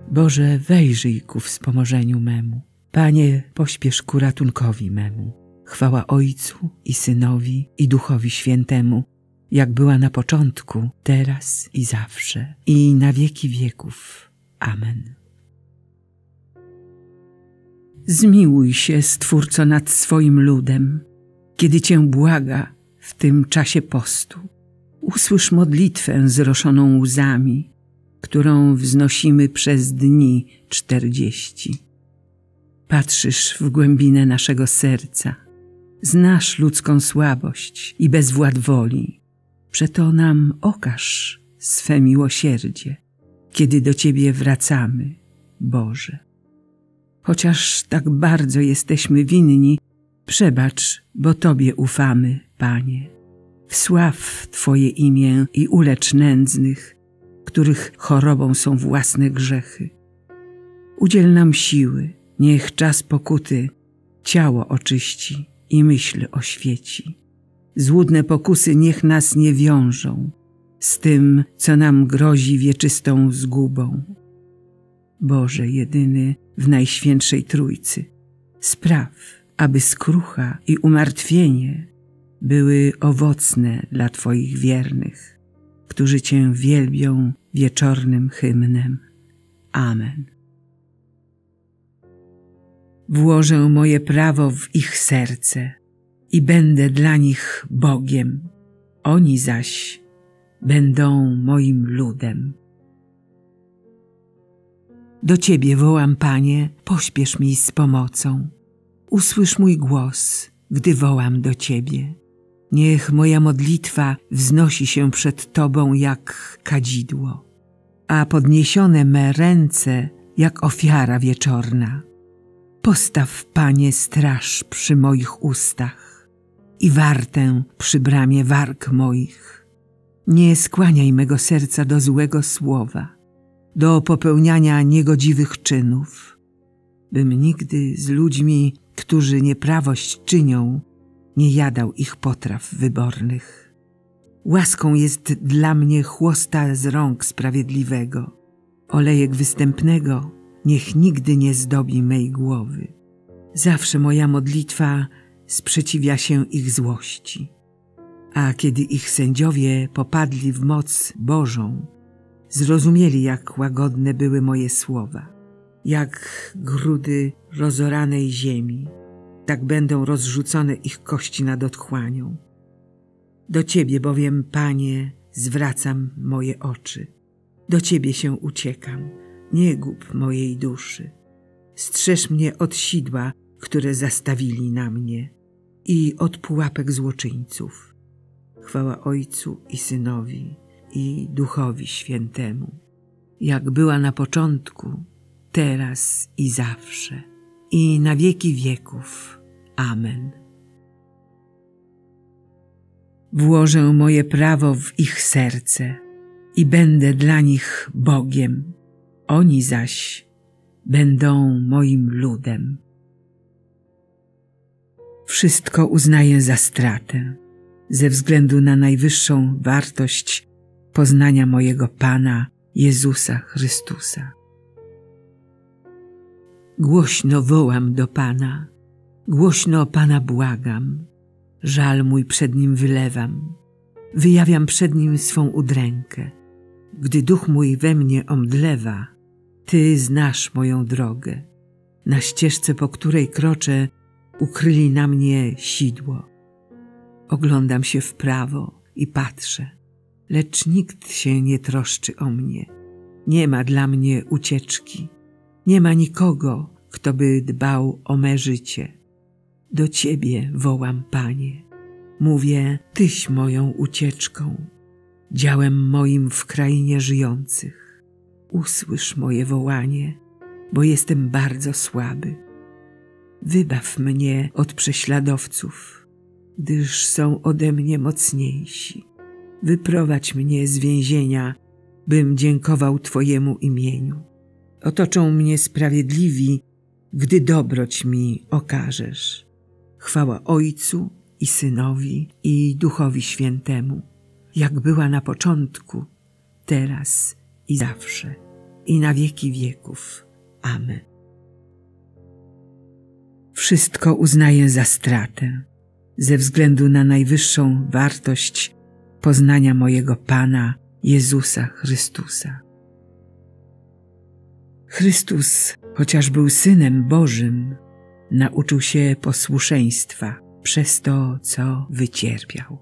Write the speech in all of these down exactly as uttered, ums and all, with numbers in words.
Boże, wejrzyj ku wspomożeniu memu. Panie, pośpiesz ku ratunkowi memu. Chwała Ojcu i Synowi i Duchowi Świętemu, jak była na początku, teraz i zawsze, i na wieki wieków. Amen. Zmiłuj się, Stwórco, nad swoim ludem, kiedy Cię błaga w tym czasie postu. Usłysz modlitwę zroszoną łzami, którą wznosimy przez dni czterdzieści. Patrzysz w głębinę naszego serca, znasz ludzką słabość i bezwład woli. Przeto nam okaż swe miłosierdzie, kiedy do Ciebie wracamy, Boże. Chociaż tak bardzo jesteśmy winni, przebacz, bo Tobie ufamy, Panie. Wsław Twoje imię i ulecz nędznych, których chorobą są własne grzechy. Udziel nam siły, niech czas pokuty ciało oczyści i myśl oświeci. Złudne pokusy niech nas nie wiążą z tym, co nam grozi wieczystą zgubą. Boże jedyny w Najświętszej Trójcy, spraw, aby skrucha i umartwienie były owocne dla Twoich wiernych, którzy Cię wielbią wieczornym hymnem. Amen. Włożę moje prawo w ich serce i będę dla nich Bogiem, oni zaś będą moim ludem. Do Ciebie wołam, Panie, pośpiesz mi z pomocą. Usłysz mój głos, gdy wołam do Ciebie. Niech moja modlitwa wznosi się przed Tobą jak kadzidło, a podniesione me ręce jak ofiara wieczorna. Postaw, Panie, straż przy moich ustach i wartę przy bramie warg moich. Nie skłaniaj mego serca do złego słowa, do popełniania niegodziwych czynów, bym nigdy z ludźmi, którzy nieprawość czynią, nie jadał ich potraw wybornych. Łaską jest dla mnie chłosta z rąk sprawiedliwego. Olejek występnego niech nigdy nie zdobi mej głowy. Zawsze moja modlitwa sprzeciwia się ich złości. A kiedy ich sędziowie popadli w moc Bożą, zrozumieli, jak łagodne były moje słowa. Jak grudy rozoranej ziemi, tak będą rozrzucone ich kości nad otchłanią. Do Ciebie bowiem, Panie, zwracam moje oczy. Do Ciebie się uciekam, nie gub mojej duszy. Strzeż mnie od sidła, które zastawili na mnie, i od pułapek złoczyńców. Chwała Ojcu i Synowi i Duchowi Świętemu, jak była na początku, teraz i zawsze, i na wieki wieków. Amen. Włożę moje prawo w ich serce i będę dla nich Bogiem, oni zaś będą moim ludem. Wszystko uznaję za stratę, ze względu na najwyższą wartość poznania mojego Pana Jezusa Chrystusa. Głośno wołam do Pana, głośno Pana błagam, żal mój przed Nim wylewam, wyjawiam przed Nim swą udrękę. Gdy duch mój we mnie omdlewa, Ty znasz moją drogę. Na ścieżce, po której kroczę, ukryli na mnie sidło. Oglądam się w prawo i patrzę, lecz nikt się nie troszczy o mnie. Nie ma dla mnie ucieczki. Nie ma nikogo, kto by dbał o me życie. Do Ciebie wołam, Panie. Mówię, Tyś moją ucieczką, działem moim w krainie żyjących. Usłysz moje wołanie, bo jestem bardzo słaby. Wybaw mnie od prześladowców, gdyż są ode mnie mocniejsi. Wyprowadź mnie z więzienia, bym dziękował Twojemu imieniu. Otoczą mnie sprawiedliwi, gdy dobroć mi okażesz. Chwała Ojcu i Synowi i Duchowi Świętemu, jak była na początku, teraz i zawsze, i na wieki wieków. Amen. Wszystko uznaję za stratę, ze względu na najwyższą wartość poznania mojego Pana Jezusa Chrystusa. Chrystus, chociaż był Synem Bożym, nauczył się posłuszeństwa przez to, co wycierpiał.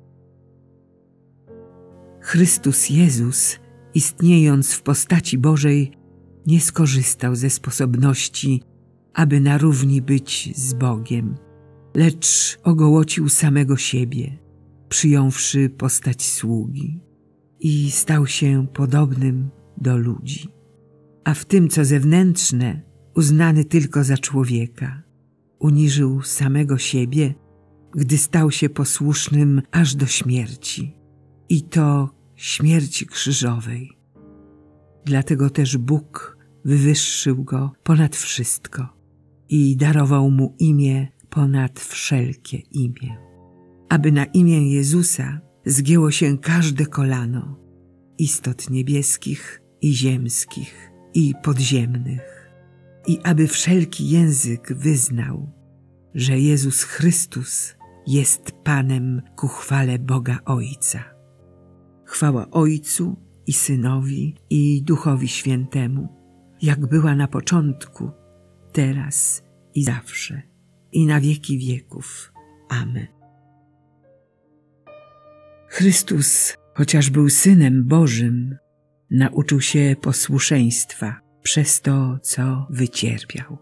Chrystus Jezus, istniejąc w postaci Bożej, nie skorzystał ze sposobności, aby na równi być z Bogiem, lecz ogołocił samego siebie, przyjąwszy postać sługi i stał się podobnym do ludzi. A w tym, co zewnętrzne, uznany tylko za człowieka, uniżył samego siebie, gdy stał się posłusznym aż do śmierci, i to śmierci krzyżowej. Dlatego też Bóg wywyższył Go ponad wszystko i darował Mu imię ponad wszelkie imię, aby na imię Jezusa zgięło się każde kolano, istot niebieskich i ziemskich i podziemnych, i aby wszelki język wyznał, że Jezus Chrystus jest Panem ku chwale Boga Ojca. Chwała Ojcu i Synowi i Duchowi Świętemu, jak była na początku, teraz i zawsze, i na wieki wieków. Amen. Chrystus, chociaż był Synem Bożym, nauczył się posłuszeństwa przez to, co wycierpiał.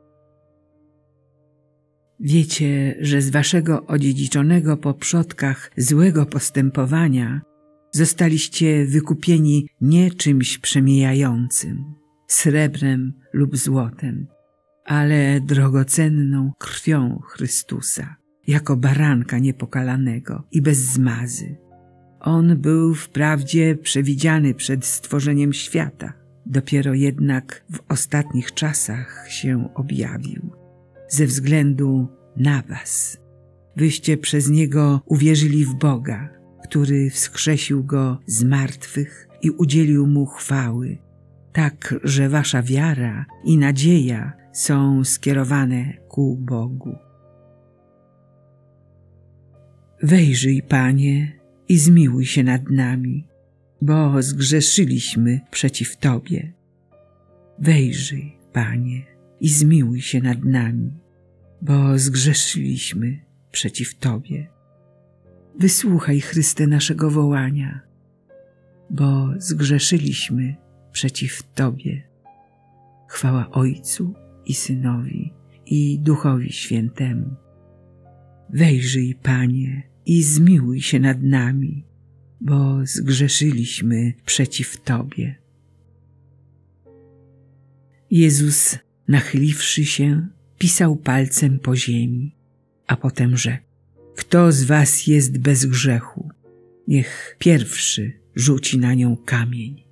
Wiecie, że z waszego odziedziczonego po przodkach złego postępowania zostaliście wykupieni nie czymś przemijającym, srebrem lub złotem, ale drogocenną krwią Chrystusa, jako baranka niepokalanego i bez zmazy. On był wprawdzie przewidziany przed stworzeniem świata, dopiero jednak w ostatnich czasach się objawił, ze względu na was. Wyście przez Niego uwierzyli w Boga, który wskrzesił Go z martwych i udzielił Mu chwały, tak, że wasza wiara i nadzieja są skierowane ku Bogu. Wejrzyj, Panie, i zmiłuj się nad nami, bo zgrzeszyliśmy przeciw Tobie. Wejrzyj, Panie, i zmiłuj się nad nami, bo zgrzeszyliśmy przeciw Tobie. Wysłuchaj, Chryste, naszego wołania, bo zgrzeszyliśmy przeciw Tobie. Chwała Ojcu i Synowi i Duchowi Świętemu. Wejrzyj, Panie, i zmiłuj się nad nami, bo zgrzeszyliśmy przeciw Tobie. Jezus, nachyliwszy się, pisał palcem po ziemi, a potem rzekł: Kto z was jest bez grzechu, niech pierwszy rzuci na nią kamień.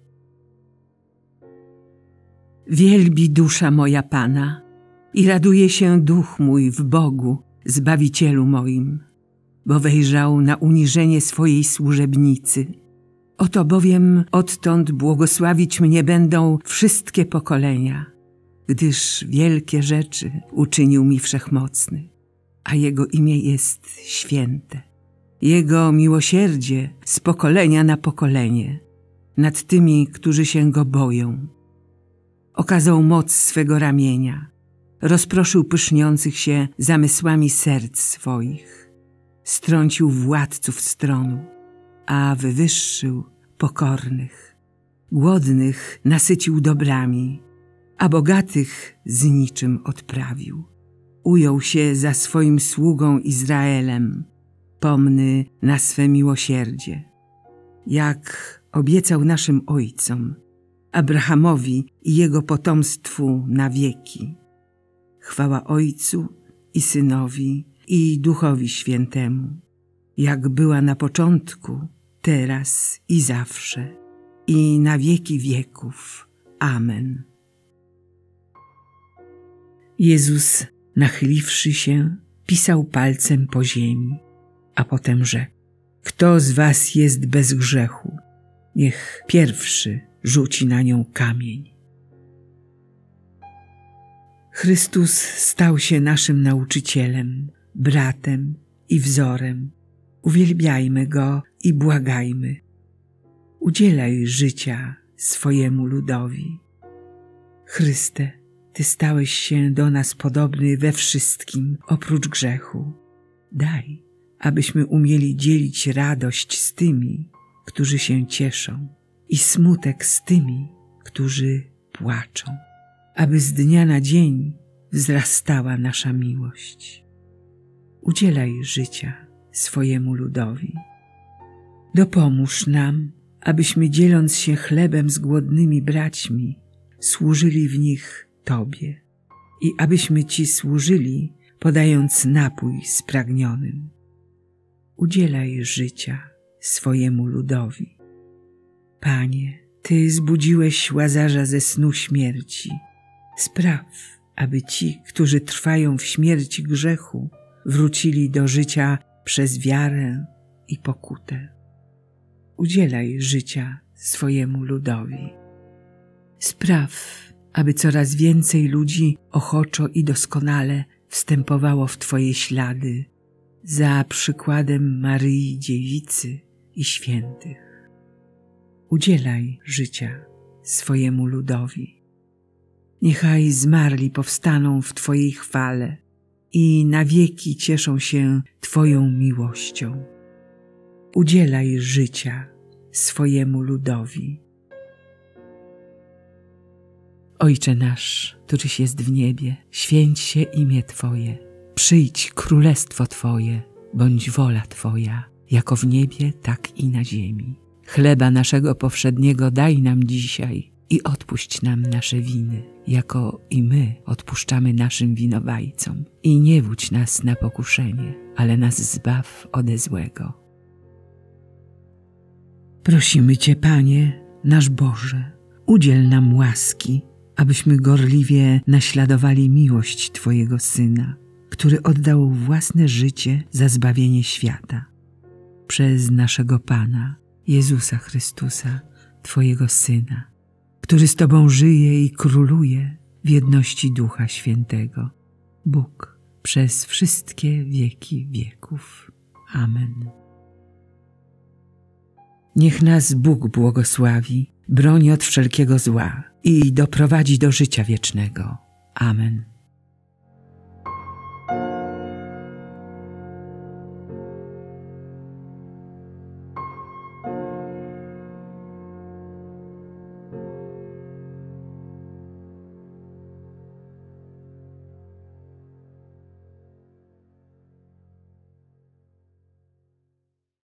Wielbi dusza moja Pana i raduje się duch mój w Bogu, Zbawicielu moim, bo wejrzał na uniżenie swojej służebnicy. Oto bowiem odtąd błogosławić mnie będą wszystkie pokolenia, gdyż wielkie rzeczy uczynił mi Wszechmocny, a Jego imię jest święte. Jego miłosierdzie z pokolenia na pokolenie nad tymi, którzy się Go boją. Okazał moc swego ramienia, rozproszył pyszniących się zamysłami serc swoich, strącił władców stronu, a wywyższył pokornych. Głodnych nasycił dobrami, a bogatych z niczym odprawił. Ujął się za swoim sługą Izraelem, pomny na swe miłosierdzie, jak obiecał naszym ojcom, Abrahamowi i jego potomstwu na wieki. Chwała Ojcu i Synowi i Duchowi Świętemu, jak była na początku, teraz i zawsze, i na wieki wieków. Amen. Jezus, nachyliwszy się, pisał palcem po ziemi, a potem rzekł: Kto z was jest bez grzechu, niech pierwszy rzuci na nią kamień. Chrystus stał się naszym nauczycielem, bratem i wzorem. Uwielbiajmy Go i błagajmy. Udzielaj życia swojemu ludowi. Chryste, Ty stałeś się do nas podobny we wszystkim, oprócz grzechu. Daj, abyśmy umieli dzielić radość z tymi, którzy się cieszą, i smutek z tymi, którzy płaczą, aby z dnia na dzień wzrastała nasza miłość. Udzielaj życia swojemu ludowi. Dopomóż nam, abyśmy dzieląc się chlebem z głodnymi braćmi, służyli w nich Tobie i abyśmy Ci służyli, podając napój spragnionym. Udzielaj życia swojemu ludowi. Panie, Ty zbudziłeś Łazarza ze snu śmierci. Spraw, aby ci, którzy trwają w śmierci grzechu, wrócili do życia przez wiarę i pokutę. Udzielaj życia swojemu ludowi. Spraw, aby coraz więcej ludzi ochoczo i doskonale wstępowało w Twoje ślady, za przykładem Maryi Dziewicy i świętych. Udzielaj życia swojemu ludowi. Niechaj zmarli powstaną w Twojej chwale i na wieki cieszą się Twoją miłością. Udzielaj życia swojemu ludowi. Ojcze nasz, któryś jest w niebie, święć się imię Twoje. Przyjdź królestwo Twoje, bądź wola Twoja, jako w niebie, tak i na ziemi. Chleba naszego powszedniego daj nam dzisiaj i odpuść nam nasze winy, jako i my odpuszczamy naszym winowajcom. I nie wódź nas na pokuszenie, ale nas zbaw ode złego. Prosimy Cię, Panie, nasz Boże, udziel nam łaski, abyśmy gorliwie naśladowali miłość Twojego Syna, który oddał własne życie za zbawienie świata. Przez naszego Pana, Jezusa Chrystusa, Twojego Syna, który z Tobą żyje i króluje w jedności Ducha Świętego, Bóg przez wszystkie wieki wieków. Amen. Niech nas Bóg błogosławi, broni od wszelkiego zła i doprowadzi do życia wiecznego. Amen.